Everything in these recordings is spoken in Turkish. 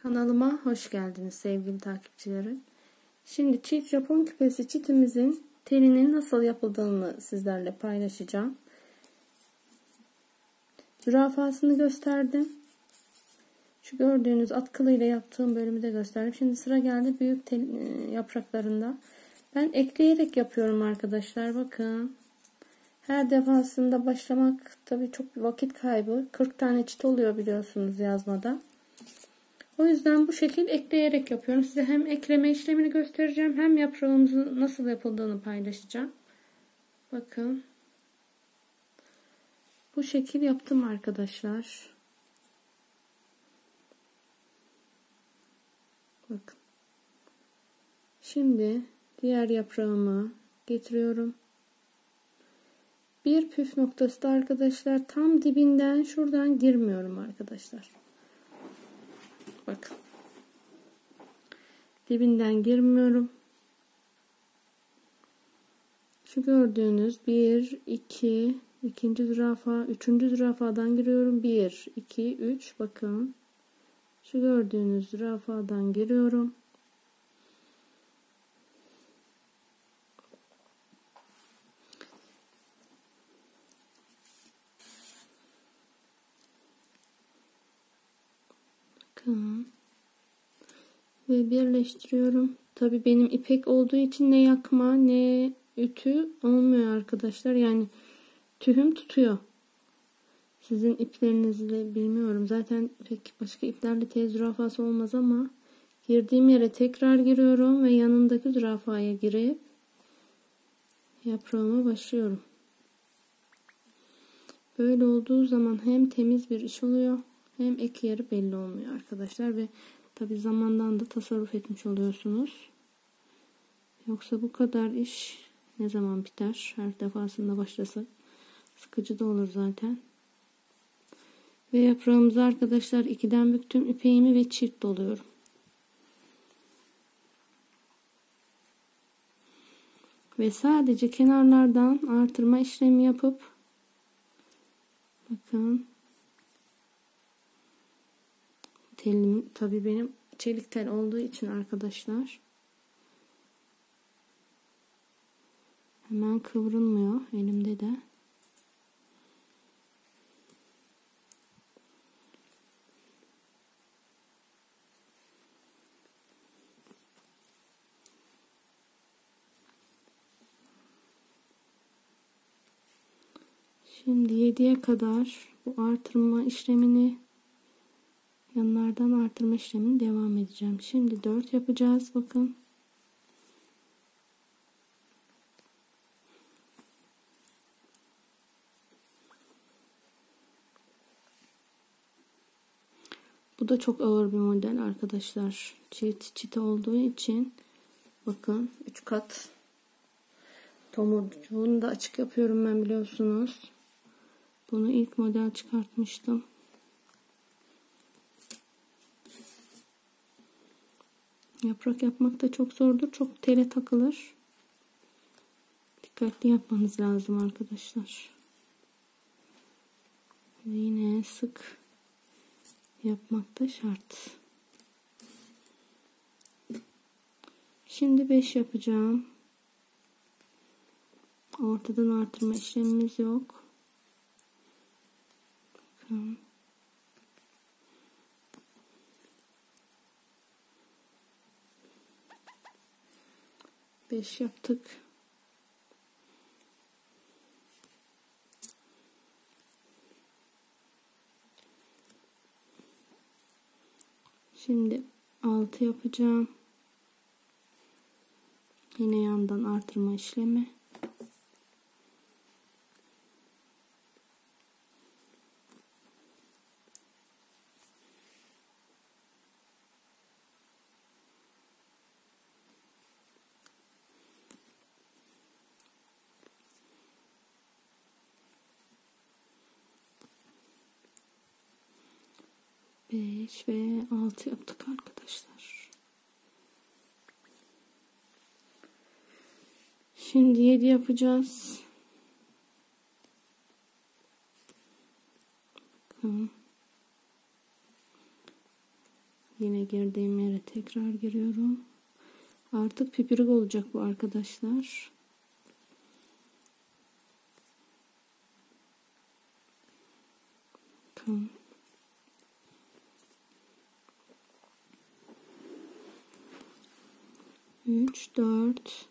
Kanalıma hoş geldiniz sevgili takipçilerim. Şimdi çift Japon küpesi çitimizin telinin nasıl yapıldığını sizlerle paylaşacağım. Zürafasını gösterdim. Şu gördüğünüz atkılıyla yaptığım bölümü de gösterdim. Şimdi sıra geldi büyük yapraklarında. Ben ekleyerek yapıyorum arkadaşlar. Bakın. Her defasında başlamak tabii çok vakit kaybı. 40 tane çit oluyor biliyorsunuz yazmada. O yüzden bu şekil ekleyerek yapıyorum. Size hem ekleme işlemini göstereceğim hem yaprağımızın nasıl yapıldığını paylaşacağım. Bakın. Bu şekil yaptım arkadaşlar. Bakın. Şimdi diğer yaprağımı getiriyorum. Bir püf noktası da arkadaşlar tam dibinden şuradan girmiyorum arkadaşlar. Bakın. Dibinden girmiyorum. Şu gördüğünüz 1, 2, ikinci zürafa, üçüncü zürafadan giriyorum. 1, 2, 3 bakın. Şu gördüğünüz zürafadan giriyorum. Bakın. Ve birleştiriyorum. Tabi benim ipek olduğu için ne yakma ne ütü olmuyor arkadaşlar. Yani tühüm tutuyor. Sizin iplerinizle bilmiyorum. Zaten pek başka iplerle tez zürafası olmaz ama girdiğim yere tekrar giriyorum ve yanındaki zürafaya girip yaprağıma başlıyorum. Böyle olduğu zaman hem temiz bir iş oluyor hem ek yeri belli olmuyor arkadaşlar ve tabi zamandan da tasarruf etmiş oluyorsunuz. Yoksa bu kadar iş ne zaman biter? Her defasında başlasak sıkıcı da olur zaten. Ve yaprağımızı arkadaşlar 2'den büktüm ipeğimi ve çift doluyorum. Ve sadece kenarlardan artırma işlemi yapıp bakın telim tabi benim çelik tel olduğu için arkadaşlar hemen kıvrılmıyor elimde de. Şimdi 7'ye kadar bu artırma işlemini yanlardan artırma işlemini devam edeceğim. Şimdi 4 yapacağız. Bakın. Bu da çok ağır bir model arkadaşlar. Çiti olduğu için bakın 3 kat tomurcuğunu da açık yapıyorum ben biliyorsunuz. Bunu ilk model çıkartmıştım. Yaprak yapmak da çok zordur. Çok tele takılır. Dikkatli yapmanız lazım arkadaşlar. Ve yine sık yapmak da şart. Şimdi 5 yapacağım. Ortadan artırma işlemimiz yok. Bakın. Beş yaptık. Şimdi 6 yapacağım. Yine yandan artırma işlemi. Beş ve 6 yaptık arkadaşlar. Şimdi 7 yapacağız. Bakın. Yine girdiğim yere tekrar giriyorum. Artık pipirik olacak bu arkadaşlar. Bakın. Üç, 4,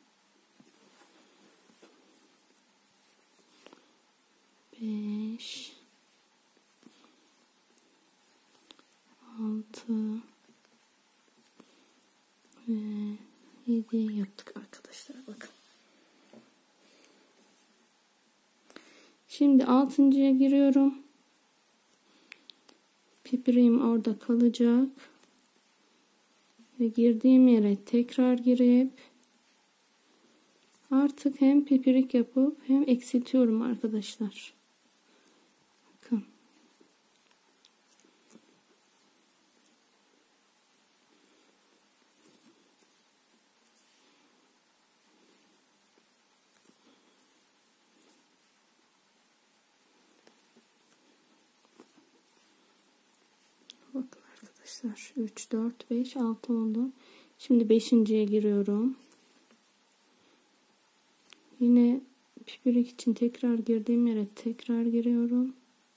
5, 6 ve 7 yaptık arkadaşlar. Bakın. Şimdi 6.'ya giriyorum. Pipiriğim orada kalacak. Ve girdiğim yere tekrar girip artık hem pipirik yapıp hem eksiltiyorum arkadaşlar. Bakın. Bakın arkadaşlar 3, 4, 5, 6 oldu. Şimdi 5.'ye giriyorum. Yine pipirik için tekrar girdiğim yere tekrar giriyorum.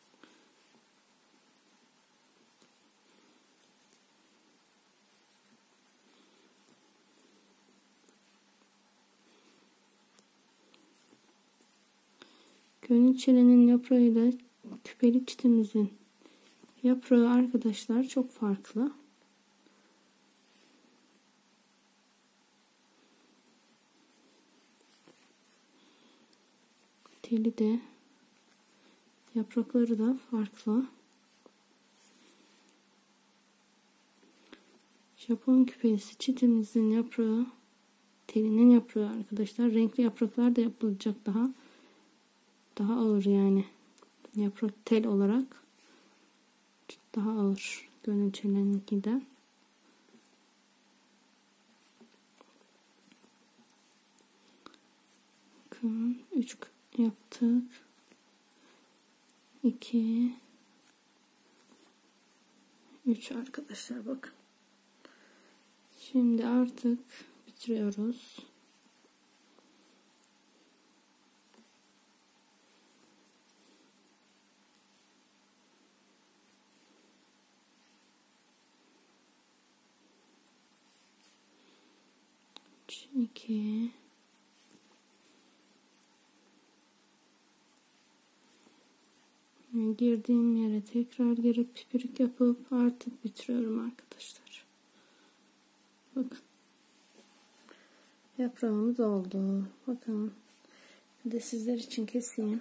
Gönül çelenin yaprağıyla küpeli çitimizin yaprağı arkadaşlar çok farklı. Teli de yaprakları da farklı. Japon küpesi çitimizin yaprağı, telinin yaprağı arkadaşlar. Renkli yapraklar da yapılacak daha ağır yani. Yaprak tel olarak daha ağır gönül çeleninkinden. Bakın 3 yaptık. 2 3 arkadaşlar bakın. Şimdi artık bitiriyoruz. Üç, 2 girdiğim yere tekrar girip pipirik yapıp artık bitiriyorum arkadaşlar. Bakın. Yaprağımız oldu. Bakın. Bir de sizler için keseyim.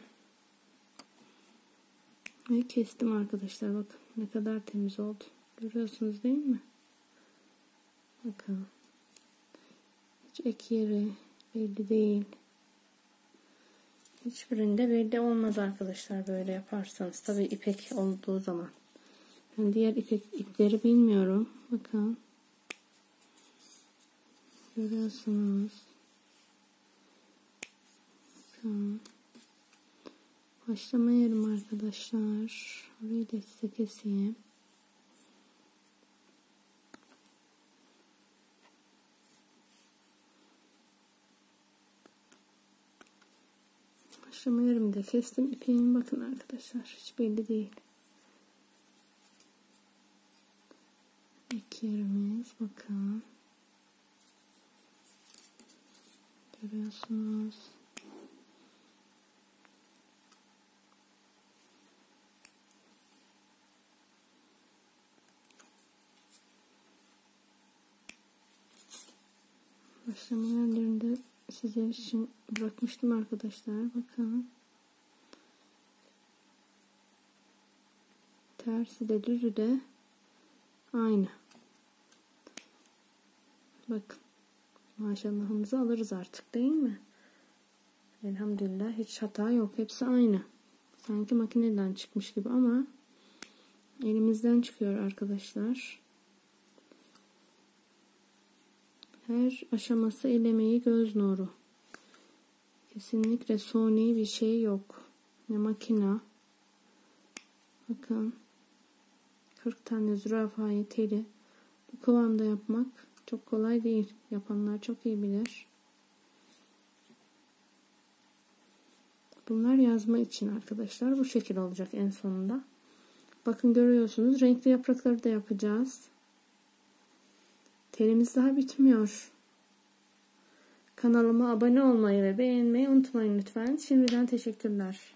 Ve kestim arkadaşlar. Bakın ne kadar temiz oldu. Görüyorsunuz değil mi? Bakın. Hiç ek yeri belli değil. Hiçbirinde belli olmaz arkadaşlar böyle yaparsanız. Tabii ipek olduğu zaman. Ben diğer ipleri bilmiyorum. Bakın. Görüyorsunuz. Bakın. Başlama yerim arkadaşlar. Orayı da size keseyim. Başlama yerimi de kestim. İpeğim bakın arkadaşlar. Hiç belli değil. İlk yerimiz bakın. Görüyorsunuz. Başlama yerlerinde sizler için bırakmıştım arkadaşlar. Bakın. Tersi de düzü de aynı. Bakın. Maşallahımızı alırız artık değil mi? Elhamdülillah hiç hata yok. Hepsi aynı. Sanki makineden çıkmış gibi ama elimizden çıkıyor arkadaşlar. Her aşaması el emeği göz nuru. Kesinlikle suni bir şey yok. Ne makina. Bakın. 40 tane zürafayı teli kıvamda yapmak çok kolay değil. Yapanlar çok iyi bilir. Bunlar yazma için arkadaşlar. Bu şekil olacak en sonunda. Bakın görüyorsunuz. Renkli yaprakları da yapacağız. Telimiz daha bitmiyor. Kanalıma abone olmayı ve beğenmeyi unutmayın lütfen. Şimdiden teşekkürler.